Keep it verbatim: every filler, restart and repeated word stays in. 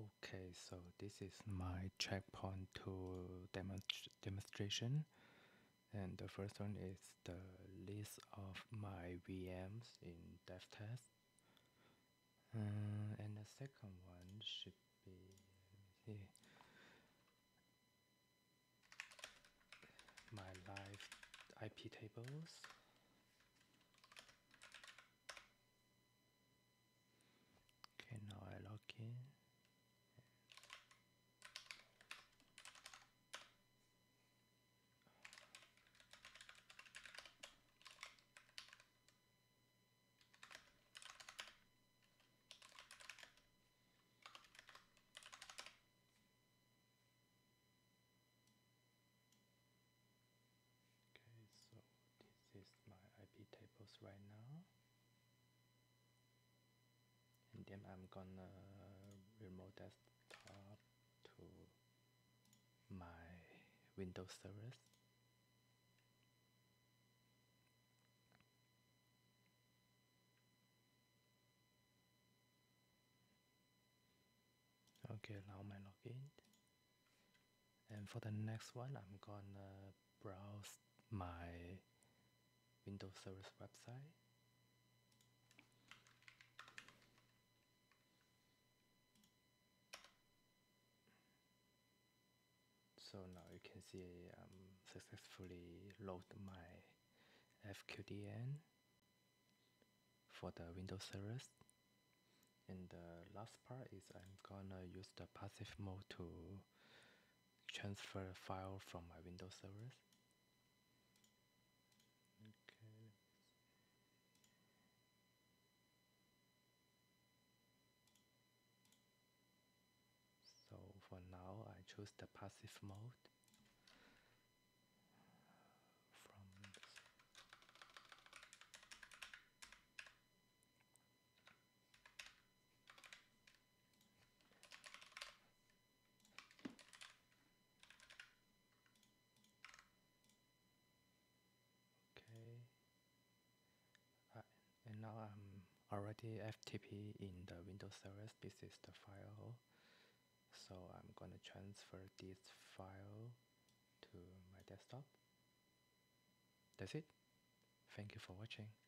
Okay, so this is my checkpoint to demonst demonstration. And the first one is the list of my V Ms in DevTest. Uh, and the second one should be, let me see, my live I P tables. Okay, now I log in. Okay, so this is my I P tables right now. And then I'm gonna remote desktop to my Windows servers. Okay, allow my login. And for the next one, I'm gonna browse my Windows Service website. So now you can see I'm successfully load my F Q D N for the Windows servers. And the last part is I'm gonna use the passive mode to transfer a file from my Windows servers. Okay. So for now, I choose the passive mode from Windows. Okay. Uh, and now I'm already F T P in the Windows servers. This is the file. So I'm gonna transfer this file to my desktop. That's it. Thank you for watching.